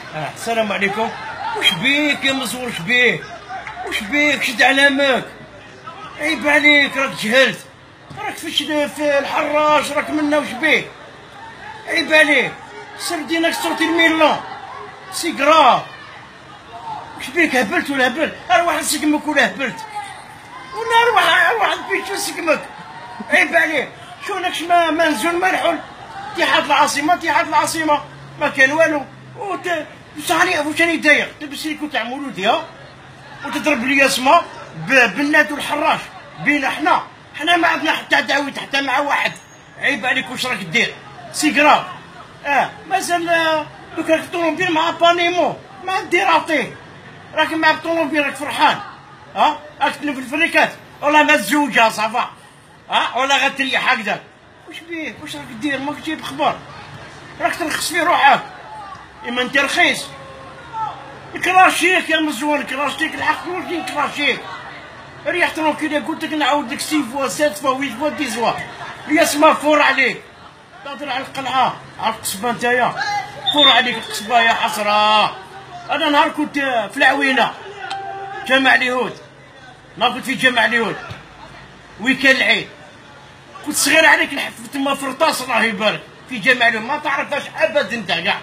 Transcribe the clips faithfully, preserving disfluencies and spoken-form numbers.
آه السلام عليكم. واش بيك يا مزور؟ واش بيك؟ واش بيك؟ شد علامك، عيب عليك، راك جهلت، راك في في الحراش، راك منا. واش بيك؟ عيب عليك، سردينك صوتي الميلون سي كراف. واش بيك؟ هبلت ولا هبلت؟ اروح نسقمك ولا هبلت؟ ولا اروح اروح نبيت ونسقمك؟ عيب عليك، شونكش ما منزول مرحول. اتحاد العاصمه اتحاد العاصمه ما كان والو. وت صحني واش راني داير؟ تلبس لي كنت تاع مولودي ها، وتضرب لي اسما بنات والحراش بينا. حنا حنا ما عندنا حتى دعوه حتى مع واحد. عيب عليك، واش راك دير؟ سي كراف. اه مازال دوك راك الطوموبيل مع بانيمو مع الديراطي، راك مع الطوموبيل راك فرحان ها؟ راك تلف الفريكات والله ما تزوجها صافا ها، ولا غتريح هكذا. واش بيك؟ واش راك دير؟ ماك جايب خبر، راك ترخص في روحك. اما انت رخيص. كلاشيك يا مزوان، كلاشيك الحق ولدي كلاشيك. ريح ترونكيلي، قلت لك نعاود لك سي فوا سات فوا ويت فوا ديز فوا. يا سما فور عليك، تهضر على القلعه على القصبه نتايا، فور عليك القصبه يا حسره. انا نهار كنت في العوينه جامع اليهود، نهار كنت في جامع اليهود ويكان العيد، كنت صغير عليك نحفظ تما في رطاس الله يبارك في جامع اليهود، ما تعرفهاش ابدا انت كاع.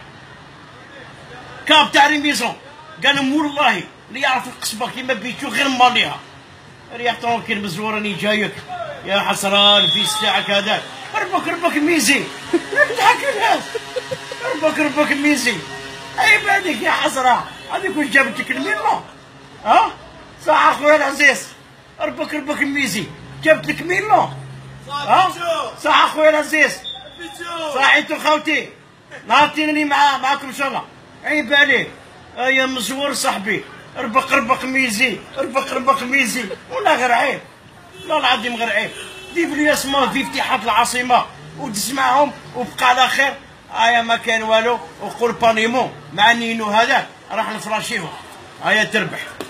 كاب تاع ريميزون قال والله اللي يعرف القصبه كيما بيتو غير ماليها. ريح ترونكيل مزور راني جايك يا حسره. الفيس تاعك هذاك ربك ربك ميزي، لا تضحك الناس، ربك ربك ميزي. عيب عليك يا حسره، هذيك واش جابت لك الميلون ها؟ صح اخويا العزيز، ربك ربك ميزي جابت لك ميلون ها؟ صح اخويا العزيز، صح انتو خوتي نهارتيني مع معاكم ان شاء الله. عيب عليك يا مزور صاحبي، ربك ربك ميزي، ربك ربك ميزي. ولا غير عيب، لا العظيم غير عيب. ديف لي اسما في اتحاد العاصمه وتسمعهم وبقى على خير. هيا ما كان والو، وقول بانيمون مع نينو هذاك راح نفراشيهم. هيا تربح.